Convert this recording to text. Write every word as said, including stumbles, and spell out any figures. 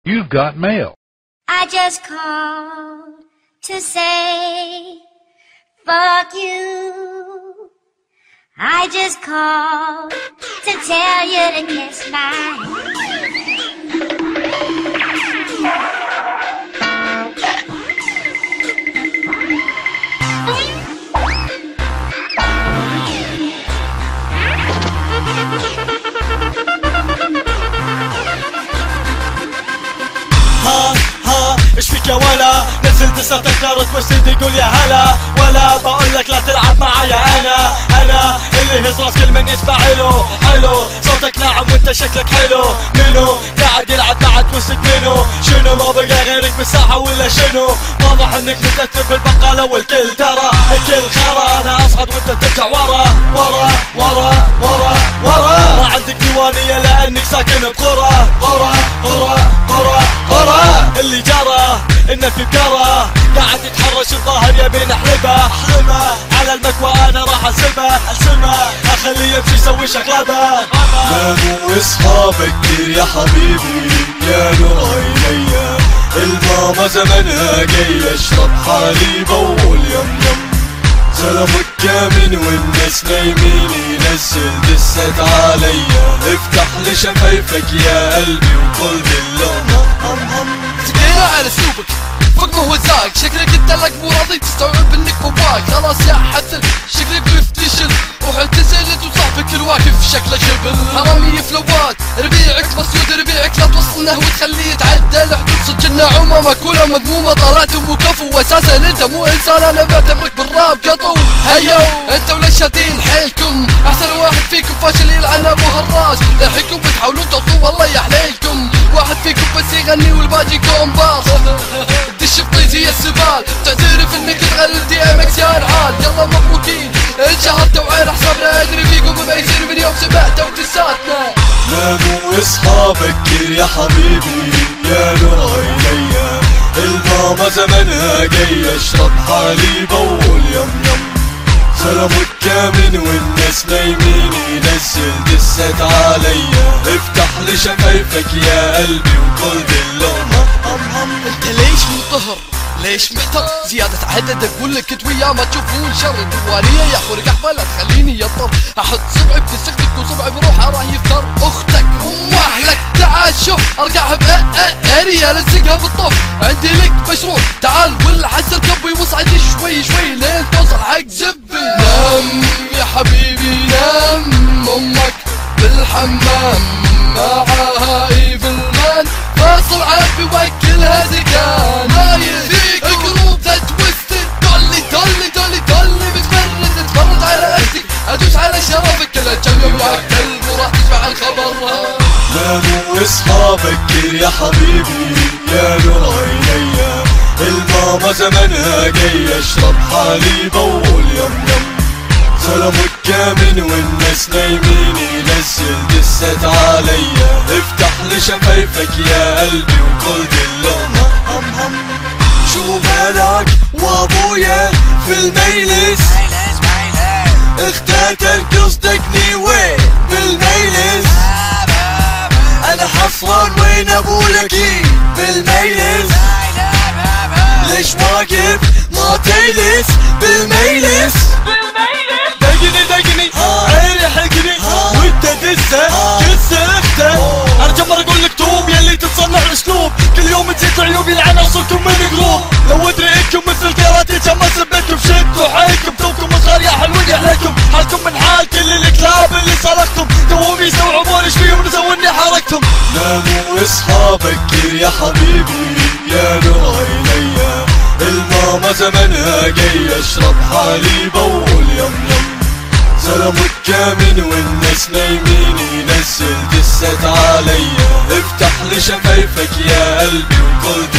You've got mail. I just called to say fuck you. I just called to tell you to kiss my ها ها ايش فيك يا ولا؟ نزلت صوتك نار توسد يقول يا هلا ولا بقول لك لا تلعب معايا انا انا اللي هز راس كل من يسمع له حلو صوتك ناعم وانت شكلك حلو منو قاعد يلعب مع توسد منو شنو ما بقى غيرك بالساحه ولا شنو؟ واضح انك متأثر بالبقاله والكل ترى الكل خرا انا اصعد وانت ترجع ورا ورا ورا ورا ورا ما عندك ديوانيه لانك ساكن بقرى قرى قرى قرى قرى اللي جرى انه في بكره قاعد يتحرش الظاهر يبي نحلبه احلبه على المكوى انا راح اسبه اسبه اخليه يمشي يسوي شقلبه لا مو اصحابك كتير يا حبيبي يا نور عينيا الماما زمنها جاي اشرب حليب اول يم يم زلمك كامن والناس نايمين ينزل دست عليا افتح لي شفايفك يا قلبي وقل بالله سكينة على اسلوبك فوق ما هو زاق شكلك انت لك مو راضي تستوعب انك بواق خلاص يا حسن شكلك بيفتشل روح اعتزلت وصاحبك الواقف شكله شبل حرامي فلوات ربيعك مسود ربيعك لا توصلنه وتخليه يتعدى لحدود سجلنا عمى ماكولة مذمومة طلعت ابو كفو واساسا انت مو انسان انا بعتبرك بالراب قطو هيو انت ولا شادين حيلكم احسن واحد فيكم فاشل يلعن ابو هراس لحيكم بتحاولون توصلوا والله يا حليلكم واحد فيكم بس يغني والباقي كومبارس دش بطيزي السبال تعترف انك تغلل دي ام اكس يا العال يلا مبروكين انشهرت وعين حسابنا ادري فيكم ما يصير من يوم سمعت وتساتنا لا مو اصحابك كتير يا حبيبي يا نور عينيا الماما زمنها جاي اشرب حليب اول يم يم سلامك كامن والناس نايمين ينزل دست عليا افتح لي شفايفك يا قلبي وقل بالله انت ليش منطهر ليش محتر زيادة عدد اقول لك انت وياه ما تشوفون شر الديوانية يا اخو رقحبة لا تخليني يطر احط صبعي بتسختك وصبعي بروحها راح يفتر اختك ام اهلك تعال شوف ارقعها باريا لزقها بالطف عندي لك مشروع تعال والحس الكبي وصعد شوي شوي لين توصل حق زبي نام يا حبيبي نام امك بالحمام معاها ايفل مان فاصل عبي وكلها زكان نايل فيك قلوب ذا توستد دولي دولي دولي دولي بتفرد تتفرج على اهلك ادوس على شرفك كلها جنب وعلى الكلب وراح تسمع الخبر لا مو اصحابك كتير يا حبيبي يا نور عينيا الماما زمنها جاي اشرب حليب اول يم يم سلامك كامن والناس نايمين ينزل دست عليا افتح لي شفايفك يا قلبي وقل بالله شو مالك وابويا في الميلس اختاتك قصدك نيوي بالميلس انا حصران وين ابولكي بالميلس ليش واقف ما تيلس بالميلس دقني دقني عيني حقني وانت دسه كسه اخته انا جمر اقول لك توب يلي تتصنع اسلوب كل يوم تزيد عيوب يلعن اصلكم من قلوب لو ادري انكم مثل كراتي جمع سبتكم شدوا حيلكم توكم صغار يا حلوين عليكم حالكم من حال كل الكلاب اللي صرختم توهم يستوعبون ايش فيهم نسوي حركتم لا مو اصحابك كتير يا حبيبي يا نور عينيا الماما زمنها جاي اشرب حليب اول يم يم سلامك كامن والناس نايمين ينزل دست عليا افتح لي شفايفك يا قلبي وقل